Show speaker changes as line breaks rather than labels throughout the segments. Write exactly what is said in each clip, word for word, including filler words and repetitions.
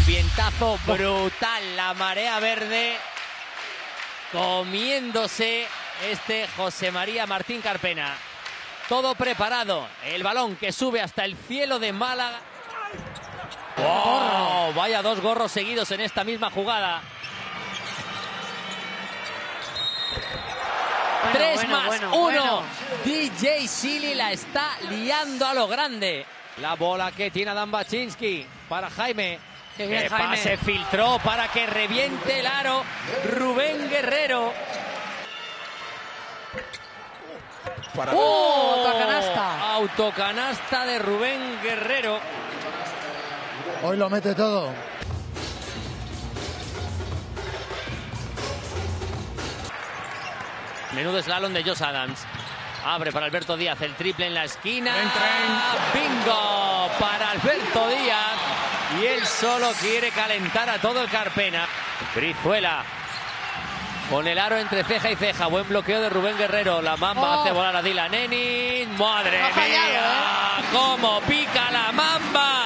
vientazo brutal, la marea verde comiéndose este José María Martín Carpena. Todo preparado, el balón que sube hasta el cielo de Málaga. ¡Oh! Vaya dos gorros seguidos en esta misma jugada.
Bueno,
Tres
bueno,
más
bueno,
uno.
Bueno.
D J Silly la está liando a lo grande. La bola que tiene Adam Baczynski para Jaime.
Qué bien,
El
Jaime.
pase filtró para que reviente el aro. Rubén Guerrero.
Para...
¡Oh! Autocanasta.
Autocanasta de Rubén Guerrero.
Hoy lo mete todo.
Menudo slalom de Josh Adams. Abre para Alberto Díaz, el triple en la esquina.
Tren,
¡Bingo! Para Alberto Díaz. Y él solo quiere calentar a todo el Carpena. Brizuela. Con el aro entre ceja y ceja. Buen bloqueo de Rubén Guerrero. La Mamba
Oh.
hace volar a Dylan Ennis. ¡Madre
No ha fallado,
mía!
¿eh?
¡Cómo pica la Mamba!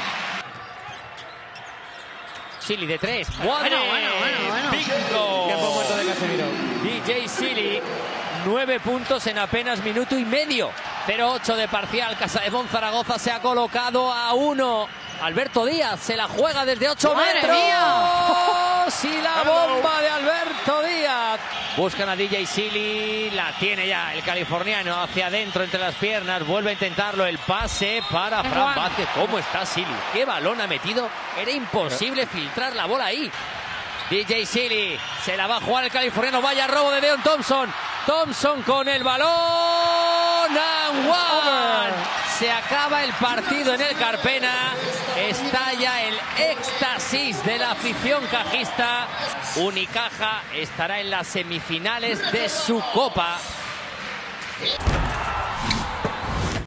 Silly de tres. ¡Madre!
Bueno, bueno, bueno, bueno.
¡Bingo!
Tiempo muerto de Casemiro.
D J Silly, nueve puntos en apenas minuto y medio. cero ocho de parcial. Casademón Zaragoza se ha colocado a uno. Alberto Díaz se la juega desde ocho
¡Madre
metros.
mía!
¡Sí, la bomba de Alberto Díaz! Buscan a D J Silly. La tiene ya el californiano hacia adentro entre las piernas. Vuelve a intentarlo. El pase para
Qué
Fran
guay.
Vázquez. ¿Cómo está Silly? ¿Qué balón ha metido? Era imposible filtrar la bola ahí. D J Silly se la va a jugar el californiano. Vaya robo de Deon Thompson. Thompson con el balón. And one. Se acaba el partido en el Carpena. Estalla el éxtasis de la afición cajista. Unicaja estará en las semifinales de su Copa.